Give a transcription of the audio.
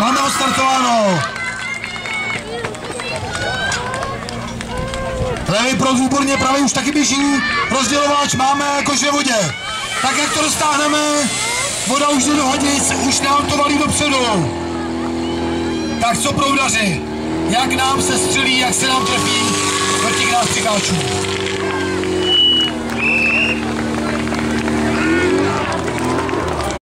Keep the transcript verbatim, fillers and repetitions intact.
Máme odstartováno. Levý proud výborně, pravý už taky běží. Rozdělovač máme jakož ve vodě. Tak jak to roztáhneme, voda už jde do hadic, už nám to valí dopředu. Tak co proudaři, jak nám se střelí, jak se nám trefí do těch nás přikáčů.